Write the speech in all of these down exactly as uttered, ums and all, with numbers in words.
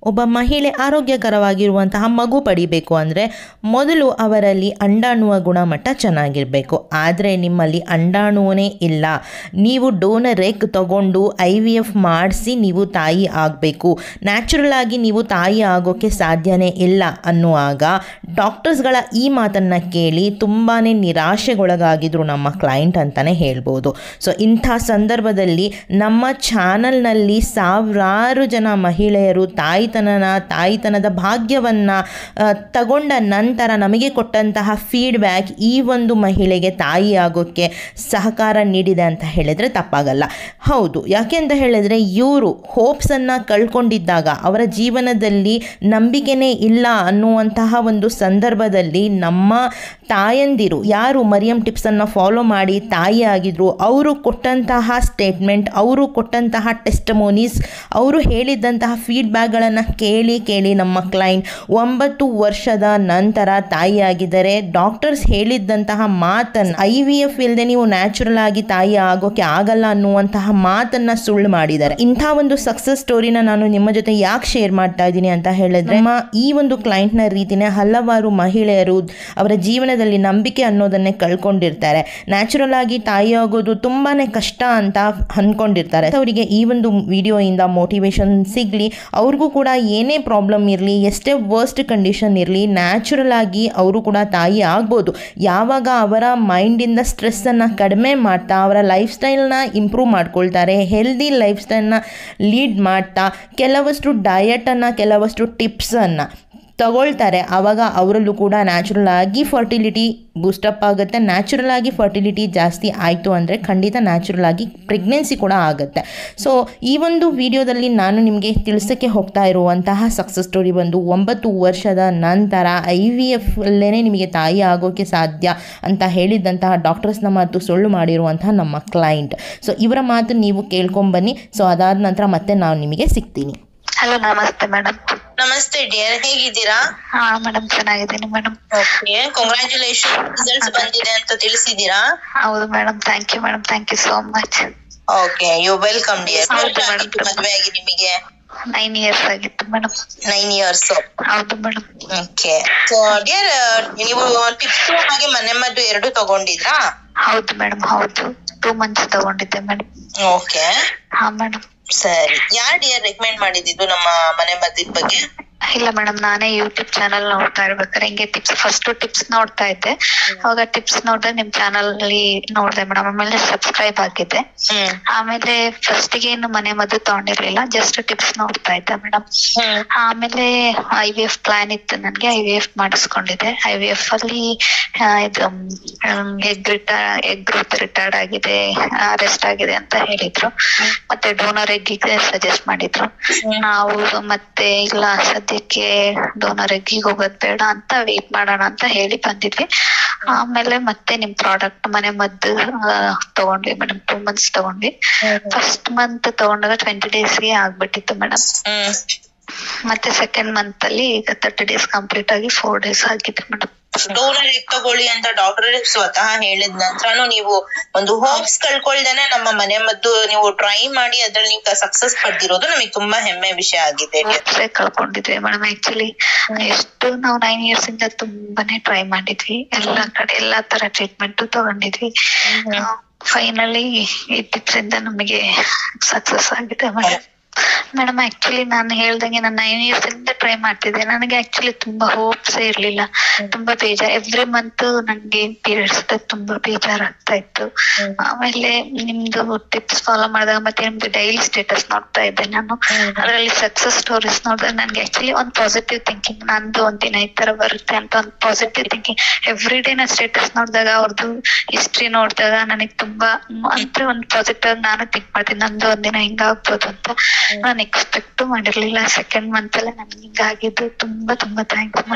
ಒಬ್ಬ ಮಹಿಳೆ ಆರೋಗ್ಯಕರವಾಗಿರುವಂತಹ ಮಗು ಪಡಿಬೇಕು ಅಂದರೆ ಮೊದಲು ಅವರಲ್ಲಿ ಅಂಡಾಣುವ ಗುಣಮಟ್ಟ ಚೆನ್ನಾಗಿರಬೇಕು. ಆದರೆ ನಿಮ್ಮಲ್ಲಿ ಅಂಡಾಣುವೇ ಇಲ್ಲ, ನೀವು ಡೋನರ್ ಎಗ್ ತಗೊಂಡು ಐ ವಿ ಎಫ್ ಮಾಡಿಸಿ ನೀವು ತಾಯಿ ಆಗಬೇಕು, ನ್ಯಾಚುರಲ್ ಆಗಿ ನೀವು ತಾಯಿ ಆಗೋಕ್ಕೆ ಸಾಧ್ಯನೇ ಇಲ್ಲ ಅನ್ನುವಾಗ ಡಾಕ್ಟರ್ಸ್ಗಳ ಈ ಮಾತನ್ನು ಕೇಳಿ ತುಂಬಾ ನಿರಾಶೆಗೊಳಗಾಗಿದ್ರು ನಮ್ಮ ಕ್ಲೈಂಟ್ ಅಂತಲೇ ಹೇಳ್ಬೋದು. ಸೊ ಇಂಥ ಸಂದರ್ಭದಲ್ಲಿ ನಮ್ಮ ಚಾನಲ್ನಲ್ಲಿ ಸಾವಿರಾರು ಜನ ಮಹಿಳೆಯರು ತಾಯಿ ತನನ ತಾಯಿತನದ ಭಾಗ್ಯವನ್ನು ತಗೊಂಡ ನಂತರ ನಮಗೆ ಕೊಟ್ಟಂತಹ ಫೀಡ್ಬ್ಯಾಕ್ ಈ ಒಂದು ಮಹಿಳೆಗೆ ತಾಯಿ ಆಗೋಕ್ಕೆ ಸಹಕಾರ ನೀಡಿದೆ ಅಂತ ಹೇಳಿದರೆ ತಪ್ಪಾಗಲ್ಲ. ಹೌದು, ಯಾಕೆ ಅಂತ ಹೇಳಿದರೆ ಇವರು ಹೋಪ್ಸನ್ನು ಕಳ್ಕೊಂಡಿದ್ದಾಗ, ಅವರ ಜೀವನದಲ್ಲಿ ನಂಬಿಕೆನೇ ಇಲ್ಲ ಅನ್ನುವಂತಹ ಒಂದು ಸಂದರ್ಭದಲ್ಲಿ ನಮ್ಮ ತಾಯಂದಿರು ಯಾರು ಮರಿಯಂ ಟಿಪ್ಸನ್ನು ಫಾಲೋ ಮಾಡಿ ತಾಯಿ ಆಗಿದ್ರು, ಅವರು ಕೊಟ್ಟಂತಹ ಸ್ಟೇಟ್ಮೆಂಟ್, ಅವರು ಕೊಟ್ಟಂತಹ ಟೆಸ್ಟಮೋನೀಸ್, ಅವರು ಹೇಳಿದ್ದಂತಹ ಫೀಡ್ಬ್ಯಾಕ್ಗಳನ್ನು ಕೇಳಿ ಕೇಳಿ ನಮ್ಮ ಕ್ಲೈಂಟ್ ಒಂಬತ್ತು ವರ್ಷದ ನಂತರ ತಾಯಿಯಾಗಿದ್ದಾರೆ. ಡಾಕ್ಟರ್ಸ್ ಹೇಳಿದ್ದಂತಹ ಮಾತನ್ನು, ಐ ವಿ ಎಫ್ ಇಲ್ಲದೆ ನೀವು ನ್ಯಾಚುರಲ್ ಆಗಿ ತಾಯಿ ಆಗೋಕೆ ಆಗಲ್ಲ ಅನ್ನುವಂತಹ ಮಾತನ್ನು ಸುಳ್ಳು ಮಾಡಿದ್ದಾರೆ. ಇಂಥ ಒಂದು ಸಕ್ಸಸ್ ಸ್ಟೋರಿನ ನಾನು ನಿಮ್ಮ ಜೊತೆ ಯಾಕೆ ಶೇರ್ ಮಾಡ್ತಾ ಇದ್ದೀನಿ ಅಂತ ಹೇಳಿದ್ರೆ, ನಮ್ಮ ಈ ಒಂದು ಕ್ಲೈಂಟ್ನ ರೀತಿನೇ ಹಲವಾರು ಮಹಿಳೆಯರು ಅವರ ಜೀವನದಲ್ಲಿ ನಂಬಿಕೆ ಅನ್ನೋದನ್ನೇ ಕಳ್ಕೊಂಡಿರ್ತಾರೆ. ನ್ಯಾಚುರಲ್ ಆಗಿ ತಾಯಿ ಆಗೋದು ತುಂಬಾ ಕಷ್ಟ ಅಂತ ಅಂದ್ಕೊಂಡಿರ್ತಾರೆ. ಅವರಿಗೆ ಈ ಒಂದು ವಿಡಿಯೋಯಿಂದ ಮೋಟಿವೇಶನ್ ಸಿಗಲಿ, ಅವ್ರಿಗೂ ಕೂಡ ಏನೇ ಪ್ರಾಬ್ಲಮ್ ಇರಲಿ, ಎಷ್ಟೇ ವರ್ಸ್ಟ್ ಕಂಡೀಷನ್ ಇರಲಿ, ನ್ಯಾಚುರಲ್ ಆಗಿ ಅವರು ಕೂಡ ತಾಯಿ ಆಗ್ಬೋದು. ಯಾವಾಗ ಅವರ ಮೈಂಡಿಂದ ಸ್ಟ್ರೆಸ್ಸನ್ನು ಕಡಿಮೆ ಮಾಡ್ತಾ ಅವರ ಲೈಫ್ ಸ್ಟೈಲ್ನ ಇಂಪ್ರೂವ್ ಮಾಡ್ಕೊಳ್ತಾರೆ, ಹೆಲ್ದಿ ಲೈಫ್ ಸ್ಟೈಲ್ನ ಲೀಡ್ ಮಾಡ್ತಾ ಕೆಲವಷ್ಟು ಡಯಟನ್ನು, ಕೆಲವಷ್ಟು ಟಿಪ್ಸನ್ನು ತಗೊಳ್ತಾರೆ, ಆವಾಗ ಅವರಲ್ಲೂ ಕೂಡ ನ್ಯಾಚುರಲ್ ಆಗಿ ಫರ್ಟಿಲಿಟಿ ಬೂಸ್ಟಪ್ ಆಗುತ್ತೆ. ನ್ಯಾಚುರಲ್ ಆಗಿ ಫರ್ಟಿಲಿಟಿ ಜಾಸ್ತಿ ಆಯಿತು ಅಂದರೆ ಖಂಡಿತ ನ್ಯಾಚುರಲ್ ಆಗಿ ಪ್ರೆಗ್ನೆನ್ಸಿ ಕೂಡ ಆಗುತ್ತೆ. ಸೊ ಈ ಒಂದು ವಿಡಿಯೋದಲ್ಲಿ ನಾನು ನಿಮಗೆ ತಿಳಿಸೋಕ್ಕೆ ಹೋಗ್ತಾ ಇರುವಂತಹ ಸಕ್ಸಸ್ ಸ್ಟೋರಿ ಬಂದು ಒಂಬತ್ತು ವರ್ಷದ ನಂತರ ಐ ವಿ ಎಫ್ ಅಲ್ಲೇ ನಿಮಗೆ ತಾಯಿ ಆಗೋಕ್ಕೆ ಸಾಧ್ಯ ಅಂತ ಹೇಳಿದ್ದಂತಹ ಡಾಕ್ಟರ್ಸ್ನ ಮಾತು ಸುಳ್ಳು ಮಾಡಿರುವಂತಹ ನಮ್ಮ ಕ್ಲೈಂಟ್. ಸೊ ಇವರ ಮಾತು ನೀವು ಕೇಳ್ಕೊಂಬನ್ನಿ. ಸೊ ಅದಾದ ನಂತರ ಮತ್ತೆ ನಾನು ನಿಮಗೆ ಸಿಗ್ತೀನಿ. ಹಲೋ, ನಮಸ್ತೆ ಮೇಡಮ್. ನಮಸ್ತೆ ಡಿಯರ್, ಹೇಗಿದ್ದೀರಾ? ಹಾ ಮೇಡಮ್, ಚೆನ್ನಾಗಿದ್ದೀನಿ ಮೇಡಮ್. ಓಕೆ, ಕಂಗ್ರಾಚುಲೇಷನ್, ರಿಸಲ್ಟ್ಸ್ ಬಂದಿದೆ ಅಂತ ತಿಳಿಸಿದೀರಾ? ಹೌದು madam, thank you madam, thank you so much. Okay, you welcome dear. ಮದುವೆ ಆಗಿ ನಿಮಗೆ ನೈನ್ ಇಯರ್ಸ್ ಆಗಿತ್ತು ಮೇಡಮ್. ನೈನ್ ಇಯರ್ಸ್ ಹೌದು ಮೇಡಮ್. ಓಕೆ, ಸೊ ಡಿಯರ್, ನೀವು ಟಿಪ್ಸ್ ಹಾಗೆ ಮನೆ ಮದ್ದು ಎರಡು ತಗೊಂಡಿದ್ರಾ? ಹೌದು ಮೇಡಮ್, ಹೌದು, ಟೂ ಮಂತ್ಸ್ ತಗೊಂಡಿದ್ದೆ ಮೇಡಮ್. ಓಕೆ, ಹಾ ಮೇಡಮ್. ಸರಿ, ಯಾರು ಡಿಯರ್ ರೆಕಮೆಂಡ್ ಮಾಡಿದ್ದು ನಮ್ಮ ಮನೆ ಮದ್ದಿನ ಬಗ್ಗೆ? ಇಲ್ಲ ಮೇಡಮ್, ನಾನೇ ಯೂಟ್ಯೂಬ್ ಚಾನಲ್ ನೋಡ್ತಾ ಇರ್ಬೇಕಾದ್ರೆ ಹಿಂಗೆ ಟಿಪ್ಸ್, ಫಸ್ಟ್ ಟಿಪ್ಸ್ ನೋಡ್ತಾ ಇದ್ದೆ. ಅವಾಗ ಟಿಪ್ಸ್ ನೋಡಿದ್ರೆ ನಿಮ್ ಚಾನಲ್ ಅಲ್ಲಿ ನೋಡ್ದೆ ಮೇಡಮ್. ಆಮೇಲೆ ಸಬ್ಸ್ಕ್ರೈಬ್ ಆಗಿದ್ದೆ. ಆಮೇಲೆ ಫಸ್ಟ್ ಗೆ ಏನು ಮನೆ ಮದ್ದು ತಗೊಂಡಿರ್ಲಿಲ್ಲ, ಜಸ್ಟ್ ಟಿಪ್ಸ್ ನೋಡ್ತಾ ಇದ್ದೆ ಮೇಡಮ್. ಆಮೇಲೆ ಐ ವಿ ಎಫ್ ಪ್ಲಾನ್ ಇತ್ತು ನನ್ಗೆ, ಐ ವಿ ಎಫ್ ಮಾಡಿಸ್ಕೊಂಡಿದ್ದೆ. ಐ ವಿ ಎಫ್ ಅಲ್ಲಿ ಇದು egg retire egg growth retired ಆಗಿದೆ, ರೆಸ್ಟ್ ಆಗಿದೆ ಅಂತ ಹೇಳಿದ್ರು. ಮತ್ತೆ ಡೋನರ್ ಎಗ್ಗಿಗೆ ಸಜೆಸ್ಟ್ ಮಾಡಿದ್ರು. ನಾವು ಮತ್ತೆ ಇಲ್ಲ ಸದ್ಯಕ್ಕೆ ಡೋನರ್ ಎಗ್ಗಿಗೆ ಹೋಗೋದ್ ಬೇಡ ಅಂತ ವೇಟ್ ಮಾಡೋಣ ಅಂತ ಹೇಳಿ ಬಂದಿದ್ವಿ. ಆಮೇಲೆ ಮತ್ತೆ ನಿಮ್ ಪ್ರಾಡಕ್ಟ್ ಮನೆ ಮದ್ದು ತಗೊಂಡ್ವಿ ಮೇಡಮ್. ಟೂ ಮಂತ್ಸ್ ತಗೊಂಡ್ವಿ. ಫಸ್ಟ್ ಮಂತ್ ತಗೊಂಡಾಗ ಟ್ವೆಂಟಿ ಡೇಸ್ಗೆ ಆಗ್ಬಿಟ್ಟಿತ್ತು ಮೇಡಮ್. ಮತ್ತೆ ಸೆಕೆಂಡ್ ಮಂತ್ ಅಲ್ಲಿ ಈಗ ತರ್ಟಿ ಡೇಸ್ ಕಂಪ್ಲೀಟ್ ಆಗಿ ಫೋರ್ ಡೇಸ್ ಆಗಿದೆ ಮೇಡಮ್. ಡೋನರ್ ಎಗ್ ತಗೊಳ್ಳಿ ಅಂತ ಡಾಕ್ಟರ್ ಸ್ವತಃ ಹೇಳಿದ ನಂತರನು ನೀವು ಒಂದು ಹೋಪ್ಸ್ ಕಳ್ಕೊಳ್ದೇನೆ ನಮ್ಮ ಮನೆ ಮದ್ದು ನೀವು ಟ್ರೈ ಮಾಡಿ ಅದ್ರಲ್ಲಿ ನೀವು ಸಕ್ಸಸ್ ಪಡೆದಿರೋದು ನಮಗೆ ತುಂಬಾ ಹೆಮ್ಮೆ ವಿಷಯ ಆಗಿದೆ. ಕಳ್ಕೊಂಡಿದ್ವಿ ಮೇಡಮ್. ಆಕ್ಚುಲಿ ಎಷ್ಟು ನಾವು ನೈನ್ ಇಯರ್ಸ್ ಇಂದ ತುಂಬಾನೇ ಟ್ರೈ ಮಾಡಿದ್ವಿ, ಎಲ್ಲಾ ಕಡೆ ಎಲ್ಲಾ ತರ ಟ್ರೀಟ್ಮೆಂಟ್ ತಗೊಂಡಿದ್ವಿ. ಫೈನಲಿ ಈ ಟಿಪ್ಸ್ ಇಂದ ನಮಗೆ ಸಕ್ಸಸ್ ಆಗಿದೆ ಮೇಡಮ್. ಮೇಡಮ್ ಆಕ್ಚುಲಿ ನಾನು ಹೇಳ್ದಂಗೆ ನಾನು ನೈನ್ ಇಯರ್ಸ್ ಇಂದ ಟ್ರೈ ಮಾಡ್ತಿದ್ದೆ. ನನಗೆ ಆಕ್ಚುಲಿ ತುಂಬಾ ಹೋಪ್ಸ್ ಇರ್ಲಿಲ್ಲ, ತುಂಬಾ ಬೇಜಾರ್. ಎವ್ರಿ ಮಂತ್ ನಂಗೆ ಪೀರಿಯಡ್ಸ್ ತುಂಬಾ ಬೇಜಾರಾಗ್ತಾ ಇತ್ತು. ಆಮೇಲೆ ನಿಮ್ದು ಟಿಪ್ಸ್ ಫಾಲೋ ಮಾಡಿದಾಗ ಮತ್ತೆ ನಿಮ್ದು ಡೈಲಿ ಸ್ಟೇಟಸ್ ನೋಡ್ತಾ ಇದ್ದೆ ನಾನು. ಅದರಲ್ಲಿ ಸಕ್ಸಸ್ ಸ್ಟೋರೀಸ್ ನೋಡಿದ್ರೆ ನನ್ಗೆ ಆಕ್ಚುಲಿ ಒಂದ್ ಪಾಸಿಟಿವ್ ಥಿಂಕಿಂಗ್, ನಂದು ಒಂದಿನ ಈ ತರ ಬರುತ್ತೆ ಅಂತ ಒಂದ್ ಪಾಸಿಟಿವ್ ಥಿಂಕಿಂಗ್. ಎವ್ರಿ ಡೇ ನಾ ಸ್ಟೇಟಸ್ ನೋಡಿದಾಗ ಅವ್ರದ್ದು ಹಿಸ್ಟ್ರಿ ನೋಡಿದಾಗ ನನಗೆ ತುಂಬಾ ಅಂದ್ರೆ ಒಂದ್ ಪಾಸಿಟಿವ್ ನಾನು ಥಿಂಕ್ ಮಾಡ್ತೀನಿ, ನಂದು ಒಂದಿನ ಹಿಂಗಾಗ್ಬೋದು ಅಂತ. ನಾನು ಎಕ್ಸ್ಪೆಕ್ಟ್ ಮಾಡಿರ್ಲಿಲ್ಲ. ಸೆಕೆಂಡ್ ಮಂತ್ ಅಲ್ಲೇ ನನ್ಗೆ ಹಿಂಗಾಗಿದ್ದು. ತುಂಬಾ ತುಂಬಾ ಥ್ಯಾಂಕ್ಸ್.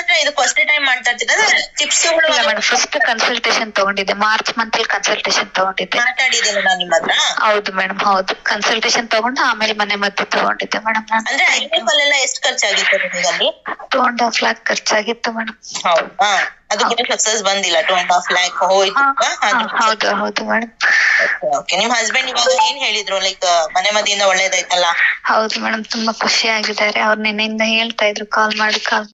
ಫಸ್ಟ್ ಕನ್ಸಲ್ಟೇಷನ್ ತಗೊಂಡಿದ್ದೆ, ಮಾರ್ಚ್ ಮಂತ್ ಅಲ್ಲಿ ಕನ್ಸಲ್ಟೇಷನ್ ತಗೊಂಡಿದ್ದೆ. ಹೌದು ಮೇಡಮ್, ಹೌದು, ಕನ್ಸಲ್ಟೇಷನ್ ತಗೊಂಡು ಆಮೇಲೆ ಮನೆ ಮದ್ದು ತಗೊಂಡಿದ್ದೆ ಮೇಡಮ್. ಎಷ್ಟು ಖರ್ಚಾಗಿತ್ತು? ಟೂ ಅಂಡ್ ಹಾಫ್ ಲ್ಯಾಕ್ ಖರ್ಚಾಗಿತ್ತು ಮೇಡಮ್. ಅದು ಕೂಡ ಸಕ್ಸಸ್ ಬಂದಿಲ್ಲ, ಟೂ ಅಂಡ್ ಹಾಫ್ ಲ್ಯಾಕ್ ಹೋಯ್ತು. ಹೌದು ಹೌದು ಮೇಡಮ್. ಓಕೆ, ನಿಮ್ ಹಸ್ಬೆಂಡ್ ಇವಾಗ ಏನ್ ಹೇಳಿದ್ರು, ಲೈಕ್ ಮನೆ ಮದ್ದಿಯಿಂದ ಒಳ್ಳೇದಾಯ್ತಲ್ಲ? ಹೌದು ಮೇಡಮ್, ತುಂಬಾ ಖುಷಿ ಆಗಿದ್ದಾರೆ. ಅವ್ರು ನಿನ್ನೆಯಿಂದ ಹೇಳ್ತಾ ಇದ್ರು ಕಾಲ್ ಮಾಡಿ ಕಾಲ್.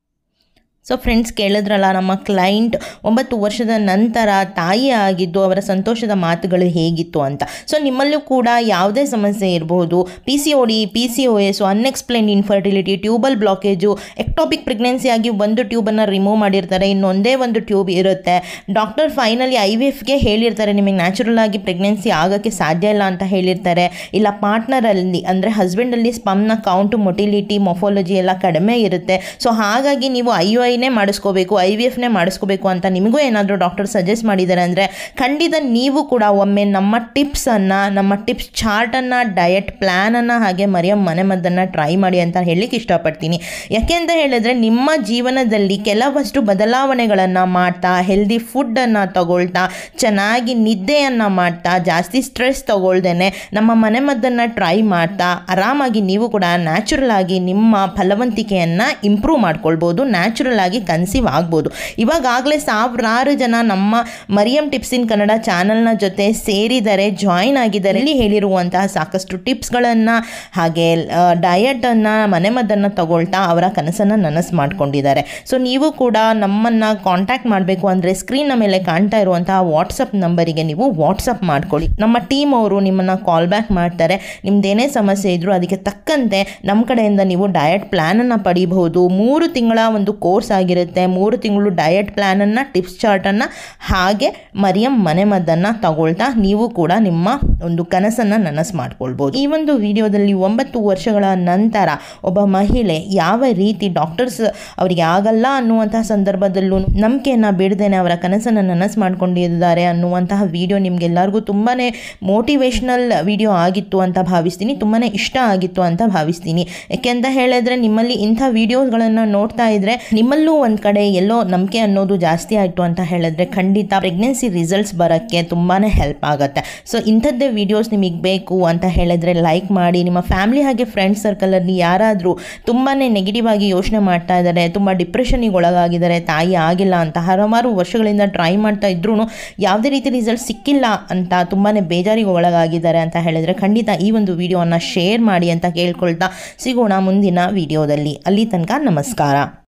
ಸೊ ಫ್ರೆಂಡ್ಸ್, ಕೇಳಿದ್ರಲ್ಲ ನಮ್ಮ ಕ್ಲೈಂಟ್ ಒಂಬತ್ತು ವರ್ಷದ ನಂತರ ತಾಯಿ ಆಗಿದ್ದು ಅವರ ಸಂತೋಷದ ಮಾತುಗಳು ಹೇಗಿತ್ತು ಅಂತ. ಸೊ ನಿಮ್ಮಲ್ಲೂ ಕೂಡ ಯಾವುದೇ ಸಮಸ್ಯೆ ಇರಬಹುದು, P C O D, P C O S, unexplained infertility, tubal blockage, ectopic pregnancy ಆಗಿ ಒಂದು ಟ್ಯೂಬನ್ನು ರಿಮೂವ್ ಮಾಡಿರ್ತಾರೆ, ಇನ್ನೊಂದೇ ಒಂದು ಟ್ಯೂಬ್ ಇರುತ್ತೆ. ಡಾಕ್ಟರ್ ಫೈನಲಿ ಐ ವಿ ಎಫ್ಗೆ ಹೇಳಿರ್ತಾರೆ ನಿಮಗೆ ನ್ಯಾಚುರಲ್ ಆಗಿ ಪ್ರೆಗ್ನೆನ್ಸಿ ಆಗೋಕ್ಕೆ ಸಾಧ್ಯ ಇಲ್ಲ ಅಂತ ಹೇಳಿರ್ತಾರೆ. ಇಲ್ಲ ಪಾರ್ಟ್ನರಲ್ಲಿ ಅಂದರೆ ಹಸ್ಬೆಂಡಲ್ಲಿ ಸ್ಪಮ್ನ ಕೌಂಟು, ಮೊಟಿಲಿಟಿ, ಮೊಫಾಲಜಿ ಎಲ್ಲ ಕಡಿಮೆ ಇರುತ್ತೆ. ಸೊ ಹಾಗಾಗಿ ನೀವು ಐ ಯು ಐ ಮಾಡಿಸ್ಕೋಬೇಕು, ಐ ವಿ ಎಫ್ನೇ ಮಾಡಿಸ್ಕೋಬೇಕು ಅಂತ ನಿಮಗೂ ಏನಾದರೂ ಡಾಕ್ಟರ್ ಸಜೆಸ್ಟ್ ಮಾಡಿದ್ದಾರೆ ಅಂದರೆ ಖಂಡಿತ ನೀವು ಕೂಡ ಒಮ್ಮೆ ನಮ್ಮ ಟಿಪ್ಸನ್ನು, ನಮ್ಮ ಟಿಪ್ಸ್ ಚಾರ್ಟನ್ನು, ಡಯಟ್ ಪ್ಲ್ಯಾನನ್ನು, ಹಾಗೆ ಮರಿಯಂ ಮನೆಮದ್ದನ್ನು ಟ್ರೈ ಮಾಡಿ ಅಂತ ಹೇಳಲಿಕ್ಕೆ ಇಷ್ಟಪಡ್ತೀನಿ. ಯಾಕೆಂತ ಹೇಳಿದ್ರೆ ನಿಮ್ಮ ಜೀವನದಲ್ಲಿ ಕೆಲವಷ್ಟು ಬದಲಾವಣೆಗಳನ್ನು ಮಾಡ್ತಾ, ಹೆಲ್ದಿ ಫುಡ್ಡನ್ನು ತಗೊಳ್ತಾ, ಚೆನ್ನಾಗಿ ನಿದ್ದೆಯನ್ನು ಮಾಡ್ತಾ, ಜಾಸ್ತಿ ಸ್ಟ್ರೆಸ್ ತಗೊಳ್ದೇನೆ ನಮ್ಮ ಮನೆಮದ್ದನ್ನು ಟ್ರೈ ಮಾಡ್ತಾ ಆರಾಮಾಗಿ ನೀವು ಕೂಡ ನ್ಯಾಚುರಲ್ ಆಗಿ ನಿಮ್ಮ ಫಲವಂತಿಕೆಯನ್ನು ಇಂಪ್ರೂವ್ ಮಾಡ್ಕೊಳ್ಬೋದು, ನ್ಯಾಚುರಲ್ ಆಗಿ ಕನ್ಸೀವ್ ಆಗ್ಬೋದು. ಇವಾಗಲೇ ಸಾವಿರಾರು ಜನ ನಮ್ಮ ಮರಿಯಂ ಟಿಪ್ಸ್ ಇನ್ ಕನ್ನಡ ಚಾನಲ್ನ ಜೊತೆ ಸೇರಿದರೆ, ಜಾಯಿನ್ ಆಗಿದ್ದಾರೆ. ಇಲ್ಲಿ ಹೇಳಿರುವಂತಹ ಸಾಕಷ್ಟು ಟಿಪ್ಸ್ಗಳನ್ನು ಹಾಗೆ ಡಯಟನ್ನು, ಮನೆಮದ್ದನ್ನು ತಗೊಳ್ತಾ ಅವರ ಕನಸನ್ನು ನನಸು ಮಾಡ್ಕೊಂಡಿದ್ದಾರೆ. ಸೊ ನೀವು ಕೂಡ ನಮ್ಮನ್ನು ಕಾಂಟ್ಯಾಕ್ಟ್ ಮಾಡಬೇಕು ಅಂದರೆ ಸ್ಕ್ರೀನ್ನ ಮೇಲೆ ಕಾಣ್ತಾ ಇರುವಂತಹ ವಾಟ್ಸಪ್ ನಂಬರಿಗೆ ನೀವು ವಾಟ್ಸಪ್ ಮಾಡ್ಕೊಳ್ಳಿ. ನಮ್ಮ ಟೀಮ್ ಅವರು ನಿಮ್ಮನ್ನು ಕಾಲ್ ಬ್ಯಾಕ್ ಮಾಡ್ತಾರೆ. ನಿಮ್ದೇನೇ ಸಮಸ್ಯೆ ಇದ್ದರೂ ಅದಕ್ಕೆ ತಕ್ಕಂತೆ ನಮ್ಮ ಕಡೆಯಿಂದ ನೀವು ಡಯಟ್ ಪ್ಲ್ಯಾನನ್ನು ಪಡಿಬಹುದು. ಮೂರು ತಿಂಗಳ ಒಂದು ಕೋರ್ಸ್ ಆಗಿರುತ್ತೆ. ಮೂರು ತಿಂಗಳು ಡಯಟ್ ಪ್ಲ್ಯಾನನ್ನು, ಟಿಪ್ಸ್ ಚಾರ್ಟನ್ನು ಹಾಗೆ ಮರಿಯಂ ಮನೆಮದ್ದನ್ನು ತಗೊಳ್ತಾ ನೀವು ಕೂಡ ನಿಮ್ಮ ಒಂದು ಕನಸನ್ನು ನನಸು ಮಾಡ್ಕೊಳ್ಬೋದು. ಈ ಒಂದು ವಿಡಿಯೋದಲ್ಲಿ ಒಂಬತ್ತು ವರ್ಷಗಳ ನಂತರ ಒಬ್ಬ ಮಹಿಳೆ ಯಾವ ರೀತಿ ಡಾಕ್ಟರ್ಸ್ ಅವರಿಗೆ ಆಗಲ್ಲ ಅನ್ನುವಂತಹ ಸಂದರ್ಭದಲ್ಲೂ ನಂಬಿಕೆಯನ್ನು ಬಿಡದೇನೆ ಅವರ ಕನಸನ್ನು ನನಸು ಮಾಡ್ಕೊಂಡಿದ್ದಾರೆ ಅನ್ನುವಂತಹ ವಿಡಿಯೋ ನಿಮಗೆಲ್ಲರಿಗೂ ತುಂಬಾ ಮೋಟಿವೇಶ್ನಲ್ ವಿಡಿಯೋ ಆಗಿತ್ತು ಅಂತ ಭಾವಿಸ್ತೀನಿ. ತುಂಬಾ ಇಷ್ಟ ಆಗಿತ್ತು ಅಂತ ಭಾವಿಸ್ತೀನಿ. ಯಾಕೆಂತ ಹೇಳಿದ್ರೆ ನಿಮ್ಮಲ್ಲಿ ಇಂಥ ವಿಡಿಯೋಗಳನ್ನು ನೋಡ್ತಾ ಇದ್ರೆ ನಿಮ್ಮಲ್ಲೂ ಒಂದು ಕಡೆ ಎಲ್ಲೋ ನಂಬಿಕೆ ಅನ್ನೋದು ಜಾಸ್ತಿ ಆಯಿತು ಅಂತ ಹೇಳಿದ್ರೆ ಖಂಡಿತ ಪ್ರೆಗ್ನೆನ್ಸಿ ರಿಸಲ್ಟ್ಸ್ ಬರೋಕ್ಕೆ ತುಂಬಾ ಹೆಲ್ಪ್ ಆಗುತ್ತೆ. ಸೊ ಇಂಥದ್ದೇ ವಿಡಿಯೋಸ್ ನಿಮಗೆ ಬೇಕು ಅಂತ ಹೇಳಿದ್ರೆ ಲೈಕ್ ಮಾಡಿ. ನಿಮ್ಮ ಫ್ಯಾಮಿಲಿ ಹಾಗೆ ಫ್ರೆಂಡ್ಸ್ ಸರ್ಕಲಲ್ಲಿ ಯಾರಾದರೂ ತುಂಬಾ ನೆಗೆಟಿವ್ ಆಗಿ ಯೋಚನೆ ಮಾಡ್ತಾ ಇದ್ದಾರೆ, ತುಂಬ ಡಿಪ್ರೆಷನಿಗೆ ಒಳಗಾಗಿದ್ದಾರೆ, ತಾಯಿ ಆಗಿಲ್ಲ ಅಂತ ಹಲವಾರು ವರ್ಷಗಳಿಂದ ಟ್ರೈ ಮಾಡ್ತಾ ಇದ್ರೂ ಯಾವುದೇ ರೀತಿ ರಿಸಲ್ಟ್ ಸಿಕ್ಕಿಲ್ಲ ಅಂತ ತುಂಬಾ ಬೇಜಾರಿಗೆ ಒಳಗಾಗಿದ್ದಾರೆ ಅಂತ ಹೇಳಿದ್ರೆ ಖಂಡಿತ ಈ ಒಂದು ವಿಡಿಯೋವನ್ನು ಶೇರ್ ಮಾಡಿ ಅಂತ ಕೇಳ್ಕೊಳ್ತಾ ಸಿಗೋಣ ಮುಂದಿನ ವಿಡಿಯೋದಲ್ಲಿ. ಅಲ್ಲಿ ತನಕ ನಮಸ್ಕಾರ.